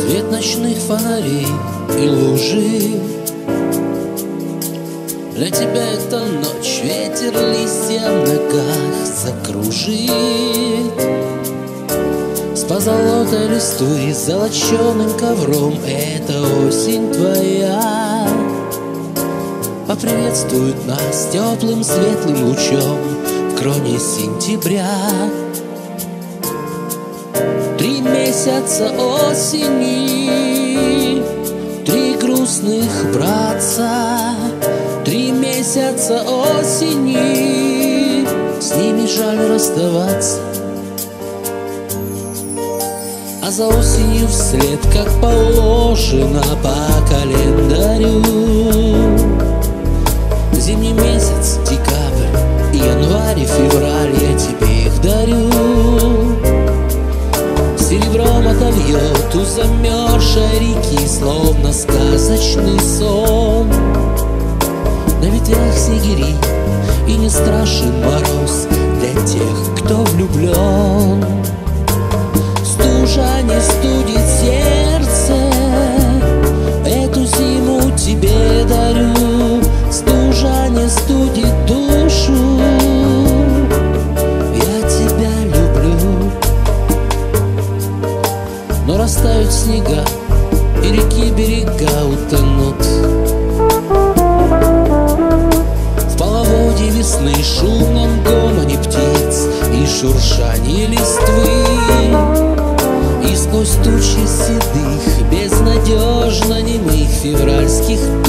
Свет ночных фонарей и лужи. Для тебя это ночь, ветер листья в ногах закружит. С позолотой листвы, золоченым ковром эта осень твоя поприветствует нас теплым светлым лучом в кроне сентября. 3 месяца осени, 3 грустных братца. 3 месяца осени, с ними жаль расставаться. А за осенью вслед, как положено по календарю, зимний месяц, декабрь, январь и февраль, я тебе их дарю. Серебром отольет у замерзшей реки, словно сказочный сон. На ветвях снегири, и не страшен мороз для тех, кто влюблен. Стужа не студит сердце, эту зиму тебе дарю. Стужа не студит душу, я тебя люблю. Но растают снега, и реки берега утонут в половодье весны, шумном гомоне птиц и шуршанье листвы. И сквозь тучи седых, безнадежно немых февральских